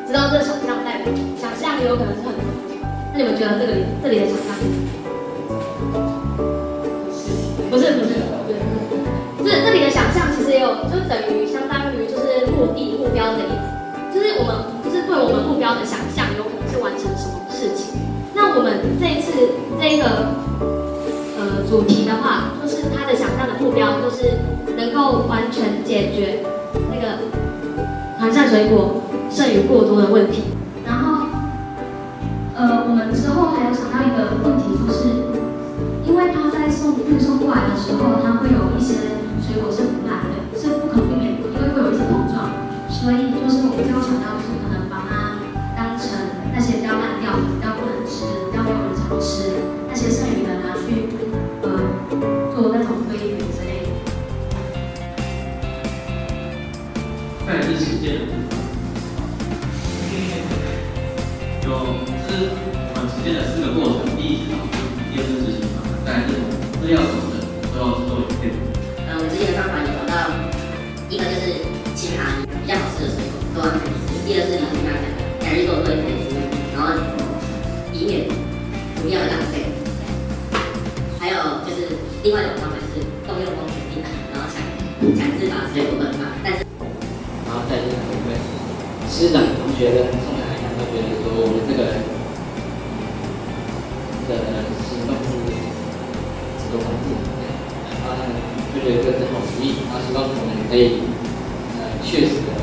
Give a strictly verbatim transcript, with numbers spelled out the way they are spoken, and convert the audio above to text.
知道这个想象代表，想象也有可能是很多。那你们觉得这个里这里的想象？不是不是，对，这这里的想象其实也有，就等于相当于就是目的目标的意思，就是我们就是对我们目标的想象，有可能是完成什么事情。那我们这一次这一个呃主题的话，就是他的想象的目标就是能够完全解决那个寒晒水果剩余过多的问题。然后呃我们之后还有想到一个问题，就是因为他在送运送过来的时候，它会有一些水果是腐烂的，是不可避免的，因为会有一些碰撞，所以就是我们最后想到就是可能把它当成那些比较烂掉、比较不能吃、比较没有人常吃那些剩余的拿去呃做那种堆肥之类的。 再来是实践的部分，有就是我们实践的四个过程，第一是讨论，第二是执行方案，再来是资料总整，最后是做影片。 呃，我们之前的方法有找到一个就是其他比较好吃的水果都要可以吃，第二是你刚刚讲的改日做对可以吃，然后以免不要的浪费。还有就是另外一种方法就是动用公权力，然后强强制把水果分发，但是然后再就是因为师长同学跟宋奶奶都觉得说我们这个的行动是这个环境，然后他们就觉得这是好主意，然后希望我们可以呃确实。